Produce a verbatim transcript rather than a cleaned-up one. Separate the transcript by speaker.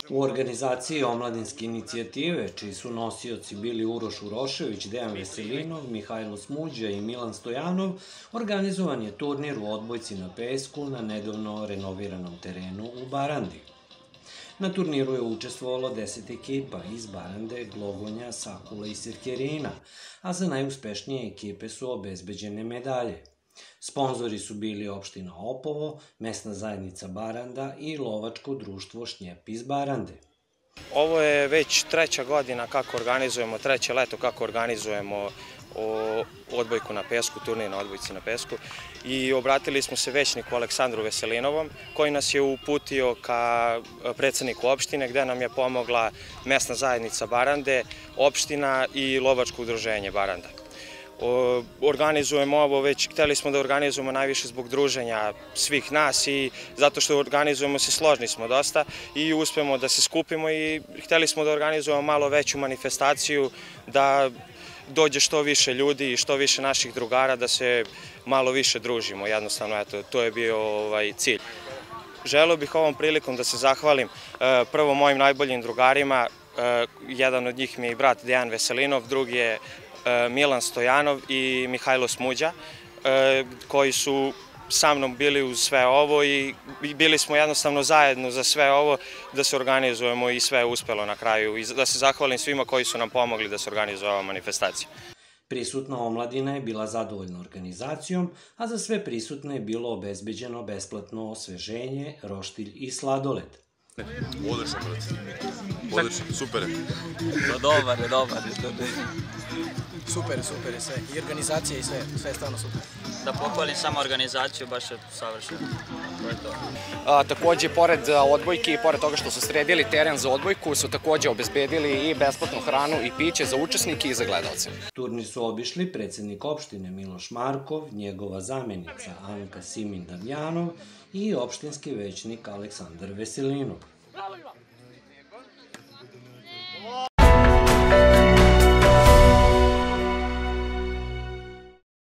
Speaker 1: U organizaciji omladinske inicijative, čiji su nosioci bili Uroš Urošević, Dejan Veselinov, Mihajlo Smuđa i Milan Stojanov, organizovan je turnir u odbojci na pesku na nedavno renoviranom terenu u Barandi. Na turniru je učestvovalo deset ekipa iz Barande, Glogonja, Sakula i Sirkerina, a za najuspešnije ekipe su obezbeđene medalje. Sponzori su bili opština Opovo, mesna zajednica Baranda i lovačko društvo Šnjep iz Barande.
Speaker 2: Ovo je već treća godina kako organizujemo, treće leto kako organizujemo odbojku na pesku, turnir na odbojci na pesku i obratili smo se većniku Aleksandru Veselinovom koji nas je uputio ka predsedniku opštine gde nam je pomogla mesna zajednica Barande, opština i lovačko udruženje Baranda. Organizujemo ovo, već hteli smo da organizujemo najviše zbog druženja svih nas i zato što organizujemo se, složni smo dosta i uspemo da se skupimo i hteli smo da organizujemo malo veću manifestaciju, da dođe što više ljudi i što više naših drugara, da se malo više družimo, jednostavno, eto, to je bio cilj. Želeo bih ovom prilikom da se zahvalim prvo mojim najboljim drugarima, jedan od njih mi je i brat Dejan Veselinov, drugi je Milan Stojanov i Mihajlo Smuđa, koji su sa mnom bili uz sve ovo i bili smo jednostavno zajedno za sve ovo da se organizujemo i sve je uspelo na kraju i da se zahvalim svima koji su nam pomogli da se organizuje ova manifestacija.
Speaker 1: Prisutna omladina je bila zadovoljna organizacijom, a za sve prisutne je bilo obezbeđeno besplatno osveženje, roštilj i sladoled.
Speaker 3: Odlično, brate. Odlično, super je.
Speaker 4: Dobar je, dobar je.
Speaker 5: Super je, super je sve. I organizacija i sve, sve je stvarno super.
Speaker 4: Da pohvalim samo organizaciju, baš je savršeno. To je to.
Speaker 6: Takođe, pored odbojke i pored toga što su sredili teren za odbojku, su takođe obezbedili i besplatnu hranu i piće za učesnike i za gledalce.
Speaker 1: Turnir su obišli predsednik opštine Miloš Markov, njegova zamenica Anka Simin Damjanov i opštinski većnik Aleksandar Veselinov.